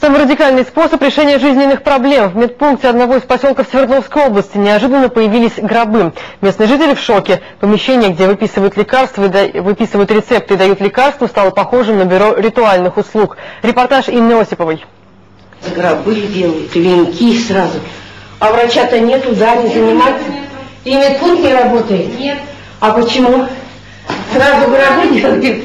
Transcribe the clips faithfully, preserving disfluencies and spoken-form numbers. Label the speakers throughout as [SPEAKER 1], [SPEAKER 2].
[SPEAKER 1] Самый радикальный способ решения жизненных проблем. В медпункте одного из поселков Свердловской области неожиданно появились гробы. Местные жители в шоке. Помещение, где выписывают лекарства, выписывают рецепты и дают лекарства, стало похожим на бюро ритуальных услуг. Репортаж Инны Осиповой.
[SPEAKER 2] Гробы делают, венки сразу. А врача-то нету, да, не заниматься. И медпункт не работает? Нет. А почему? Сразу гробы делают?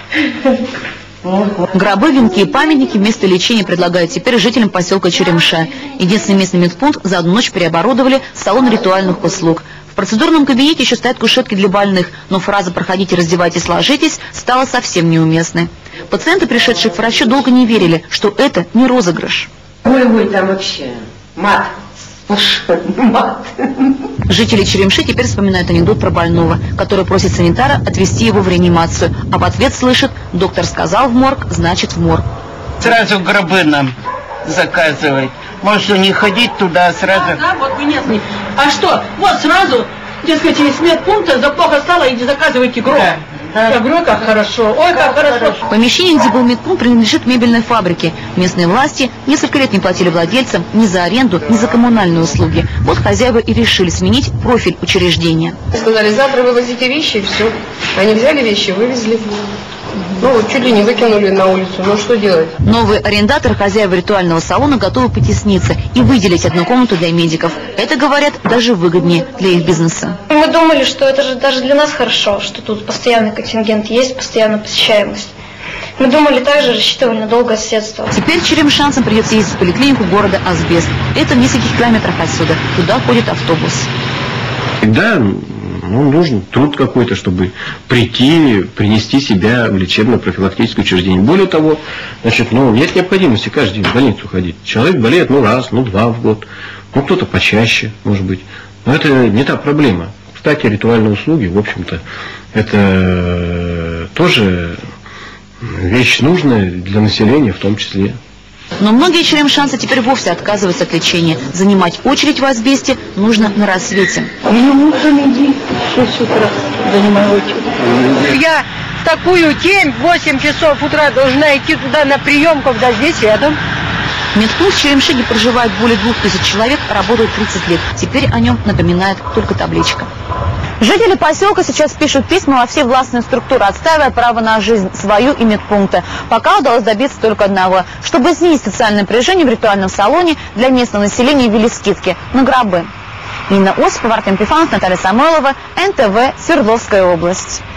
[SPEAKER 3] Гробы, венки и памятники вместо лечения предлагают теперь жителям поселка Черемша. Единственный местный медпункт за одну ночь переоборудовали в салон ритуальных услуг. В процедурном кабинете еще стоят кушетки для больных, но фраза «проходите, раздевайтесь, ложитесь» стала совсем неуместной. Пациенты, пришедшие к врачу, долго не верили, что это не розыгрыш.
[SPEAKER 2] Ой-ой, там вообще мат. Мат.
[SPEAKER 3] Жители Черемши теперь вспоминают анекдот про больного, который просит санитара отвезти его в реанимацию, а в ответ слышит: доктор сказал в морг, значит в морг.
[SPEAKER 4] Сразу гробы нам заказывать. Может, не ходить туда, а сразу...
[SPEAKER 5] Да, да, вот вы местный. А что? Вот сразу, дескать, из медпункта за плохо стало, и заказывайте гроб. Да. Я говорю, как хорошо, ой, как хорошо.
[SPEAKER 3] Помещение, где был медпункт, принадлежит мебельной фабрике. Местные власти несколько лет не платили владельцам ни за аренду, ни за коммунальные услуги. Вот хозяева и решили сменить профиль учреждения.
[SPEAKER 6] Сказали, завтра вывозите вещи, и все. Они взяли вещи, вывезли. Ну, чуть ли не выкинули на улицу. Ну, что делать?
[SPEAKER 3] Новый арендатор, хозяева ритуального салона, готовы потесниться и выделить одну комнату для медиков. Это, говорят, даже выгоднее для их бизнеса.
[SPEAKER 7] Мы думали, что это же даже для нас хорошо, что тут постоянный контингент есть, постоянная посещаемость. Мы думали, также рассчитывали на долгое средство.
[SPEAKER 3] Теперь черемшанцам придется ездить в поликлинику города Азбест. Это в нескольких километрах отсюда. Туда ходит автобус.
[SPEAKER 8] Да, ну, нужен труд какой-то, чтобы прийти, принести себя в лечебно-профилактическое учреждение. Более того, значит, ну, нет необходимости каждый день в больницу ходить. Человек болеет, ну, раз, ну, два в год. Ну, кто-то почаще, может быть. Но это не та проблема. Кстати, ритуальные услуги, в общем-то, это тоже вещь нужная для населения в том числе.
[SPEAKER 3] Но многие черемшанцы теперь вовсе отказываются от лечения. Занимать очередь в Азбесте нужно на рассвете.
[SPEAKER 2] Ну, утром иди, в шесть утра занимаю очередь.
[SPEAKER 5] Я в такую темь в восемь часов утра должна идти туда на прием, когда здесь рядом.
[SPEAKER 3] Медпункт в Черемше, где проживает более двух тысяч человек, работает тридцать лет. Теперь о нем напоминает только табличка. Жители поселка сейчас пишут письма во все властные структуры, отстаивая право на жизнь свою и медпункта. Пока удалось добиться только одного. Чтобы снизить социальное напряжение в ритуальном салоне, для местного населения ввели скидки на гробы. Инна Осипова, Артем Пифанов, Наталья Самойлова, эн тэ вэ, Свердловская область.